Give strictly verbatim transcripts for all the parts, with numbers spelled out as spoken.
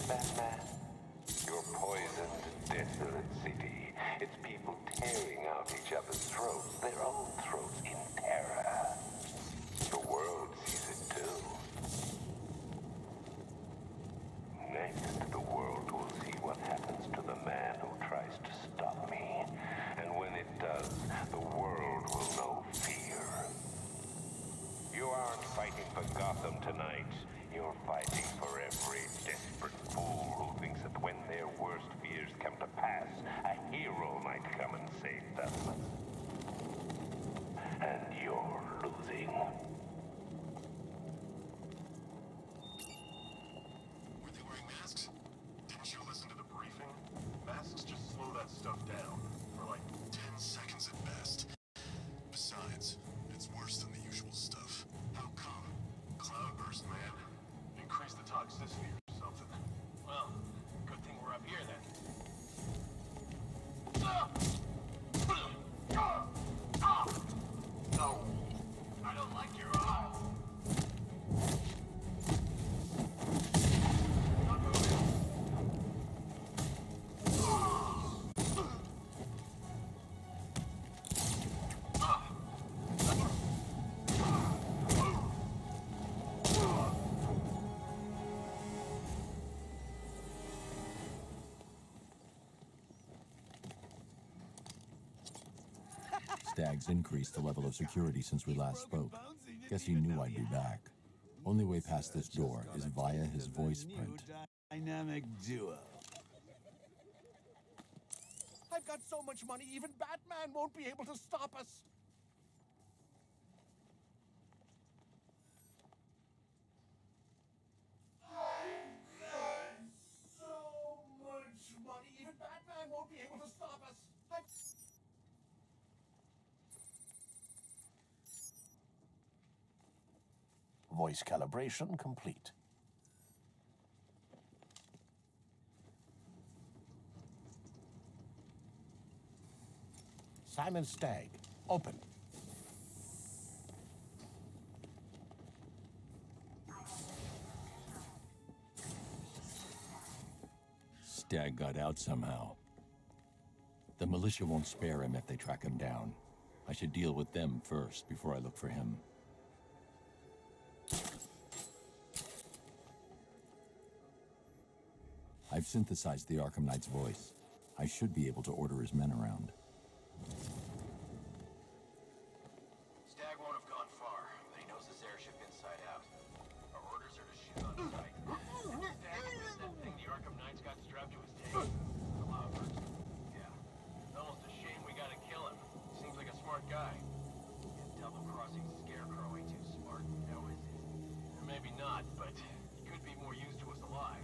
Batman? Your poisoned, desolate city. Its people tearing out each other's throats, their own throats in terror. The world sees it too. Next, the world will see what happens to the man who tries to stop me. And when it does, the world will know fear. You aren't fighting for Gotham tonight. You're fighting for every desperate fool who thinks that when their worst fears come to pass, a hero might come and save them. And you're losing. Were they wearing masks? Didn't you listen to the briefing? Masks just slow that stuff down for like ten seconds at best. Besides, it's worse than the usual stuff. How come? Cloudburst, man. Increase the toxicity or something. Well, good thing we're up here then. No, I don't like your eyes. Not moving. Staggs increased the level of security since we last spoke. Guess he knew I'd be back. Only way past this door is via his voice print. Dynamic duo. I've got so much money, even Batman won't be able to stop us. I've got so much money, even Batman won't be able to stop us. I've Voice calibration complete. Simon Stagg, open. Stagg got out somehow. The militia won't spare him if they track him down. I should deal with them first before I look for him. I've synthesized the Arkham Knight's voice. I should be able to order his men around. Stagg won't have gone far, but he knows this airship inside out. Our orders are to shoot on sight. Stagg is that thing the Arkham Knight's got strapped to his tail. The Cloudburst. Yeah. It's almost a shame we gotta kill him. Seems like a smart guy. That double-crossing scarecrow ain't too smart, now is he? Maybe not, but he could be more used to us alive.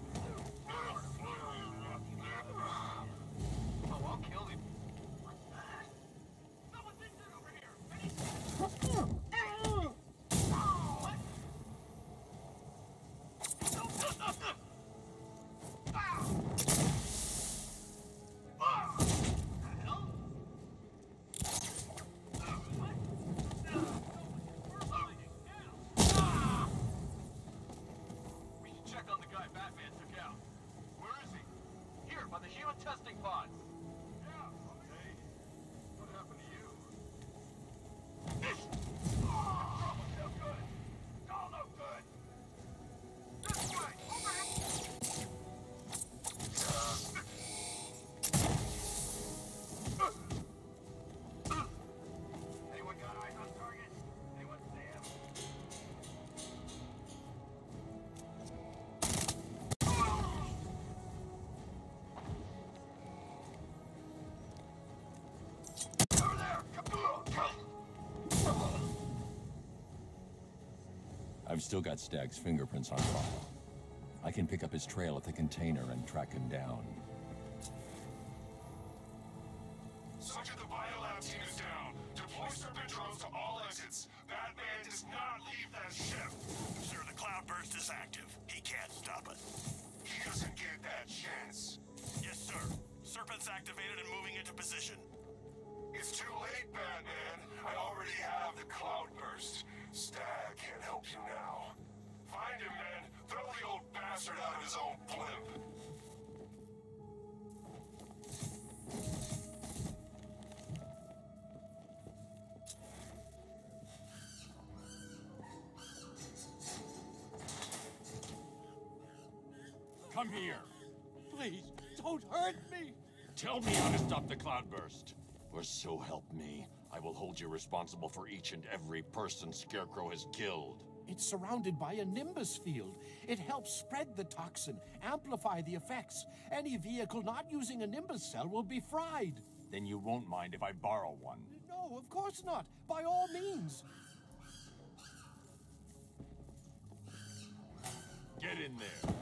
Oh, I'll kill him. What's that? Someone's injured over here! What? We should check on the guy Batman took out. Where is he? Here, by the human testing pods. Yeah, okay. What happened to you? Trouble no good. It's all no good. This way, over here. Anyone got eyes on target? Anyone see him? Over there! I've still got Stagg's fingerprints on file. I can pick up his trail at the container and track him down. Sergeant, the biolab team is down. Deploy serpent drones to all exits. Batman does not leave that ship. Sir, the Cloudburst is active. He can't stop us. He doesn't get that chance. Yes, sir. Serpent's activated and moving into position. It's too late, Batman. I already have the Cloudburst. Stagg can't help you now. Find him, men. Throw the old bastard out of his own blimp. Come here. Please, don't hurt me. Tell me how to stop the cloudburst. Or so help me, I will hold you responsible for each and every person Scarecrow has killed. It's surrounded by a nimbus field. It helps spread the toxin, amplify the effects. Any vehicle not using a nimbus cell will be fried. Then you won't mind if I borrow one. No, of course not. By all means. Get in there.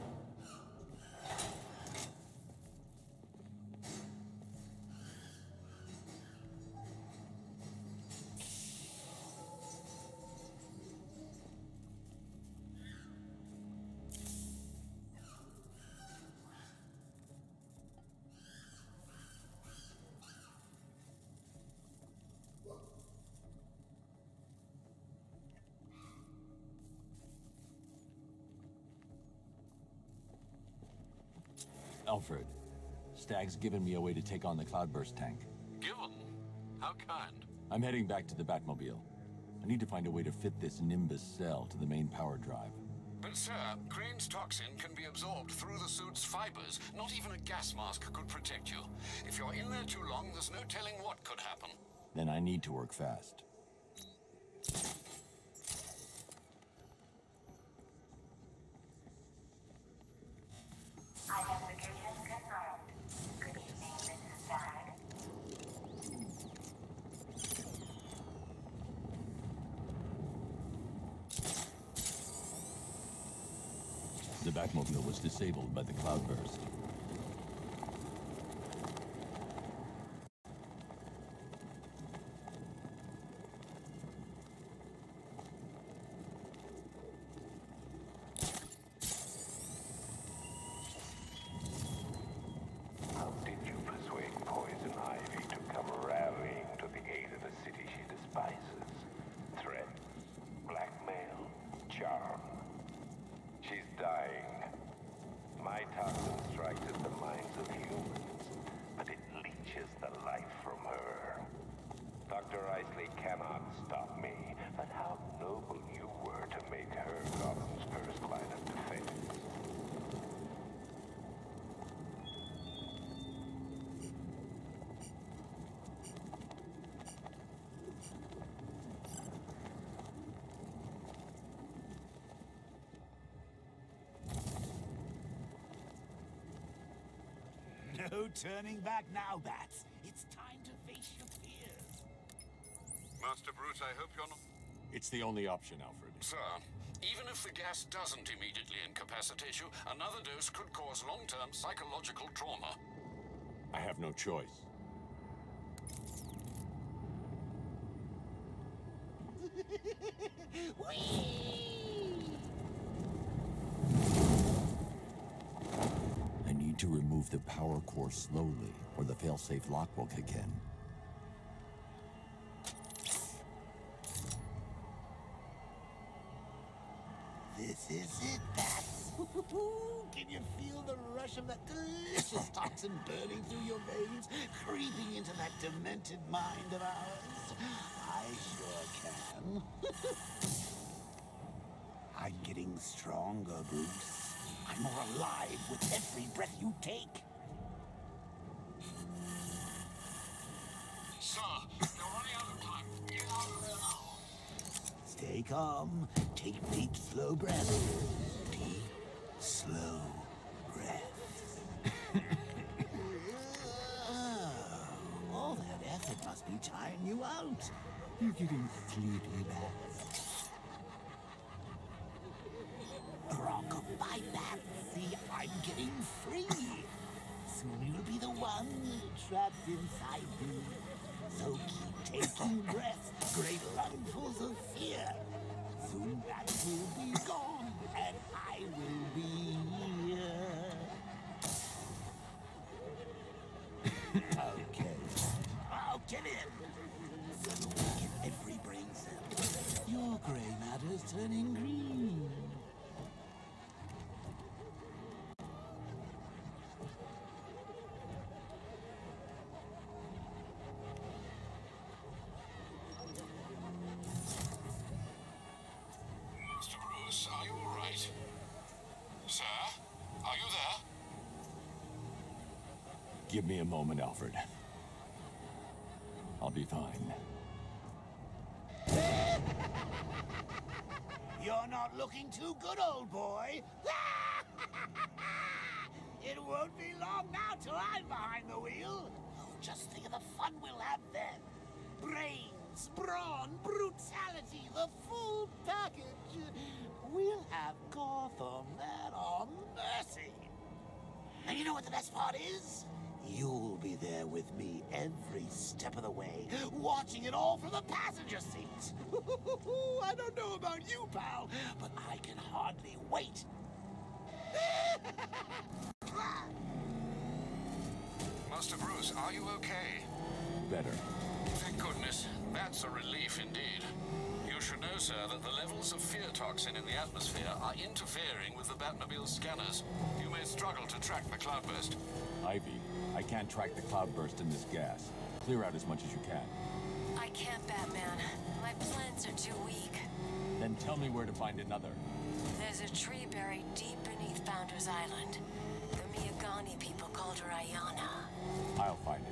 Alfred, Staggs given me a way to take on the cloudburst tank. Given? How kind? I'm heading back to the Batmobile. I need to find a way to fit this Nimbus cell to the main power drive. But sir, Crane's toxin can be absorbed through the suit's fibers. Not even a gas mask could protect you. If you're in there too long, there's no telling what could happen. Then I need to work fast. Identification confirmed. Good evening, Missus Staggs. The Batmobile was disabled by the cloudburst. How did you persuade Poison Ivy to come rallying to the aid of a city she despises? Threat, blackmail, charm. She's dying. My toxin strikes at the minds of humans, but it leeches the life from her. Doctor Isley cannot stop me, but how noble you were to make her Gotham's first line of defense. No turning back now, Bats. It's time to face your fears. Master Bruce, I hope you're not... It's the only option, Alfred. Sir, even if the gas doesn't immediately incapacitate you, another dose could cause long-term psychological trauma. I have no choice. I need to remove the power core slowly, or the failsafe lock will kick in. This is it, Bats. Can you feel the rush of that delicious toxin burning through your veins, creeping into that demented mind of ours? I sure can. I'm getting stronger, Bruce. I'm more alive with every breath you take. Sir, you're running out of time. Get out of there now. Stay calm. Take deep, slow breaths. Deep, slow breaths. Oh, all that effort must be tiring you out. You're getting sleepy, Bats. Rock-a-bye, Bats. See, I'm getting free. Soon you'll be the one trapped inside me. So keep taking breaths, great lungfuls of fear. Soon that will be gone, and I will be here. Okay, I'll get in. Get every brain cell. Your gray matter's turning green. Mister Bruce, are you all right? Sir, are you there? Give me a moment, Alfred. I'll be fine. You're not looking too good, old boy. It won't be long now till I'm behind the wheel. Oh, just think of the fun we'll have then. Brains, brawn, brutality, the full package. We'll have Gotham at our mercy. And you know what the best part is? You'll be there with me every step of the way, watching it all from the passenger seat. I don't know about you, pal, but I can hardly wait. Master Bruce, are you okay? Better. Thank goodness. That's a relief indeed. You should know, sir, that the levels of fear toxin in the atmosphere are interfering with the Batmobile's scanners. You may struggle to track the cloudburst. Ivy, I can't track the cloudburst in this gas. Clear out as much as you can. I can't, Batman. My plans are too weak. Then tell me where to find another. There's a tree buried deep beneath Founders Island. The Miyagani people called her Ayana. I'll find it.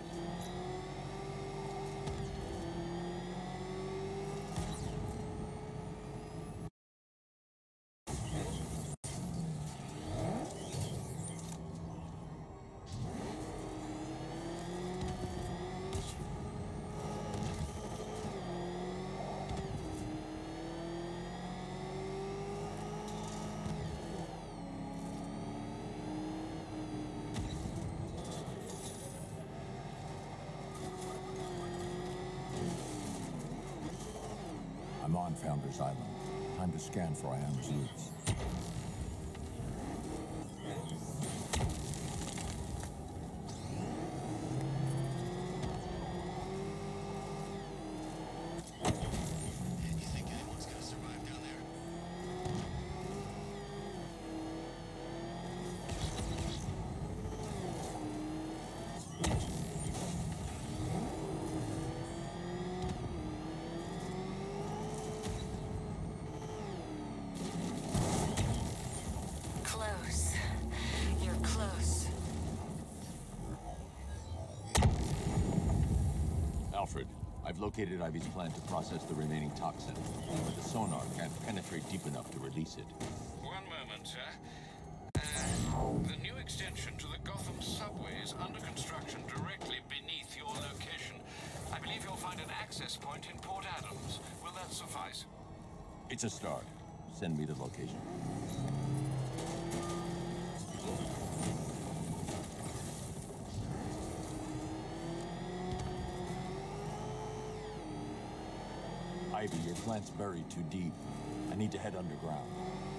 I'm on Founders Island. Time to scan for Ayana's roots. You think anyone's gonna survive down there? Close. You're close. Alfred, I've located Ivy's plan to process the remaining toxin, but the sonar can't penetrate deep enough to release it. One moment, sir. Uh, the new extension to the Gotham subway is under construction directly beneath your location. I believe you'll find an access point in Port Adams. Will that suffice? It's a start. Send me the location. Ivy, your plant's buried too deep. I need to head underground.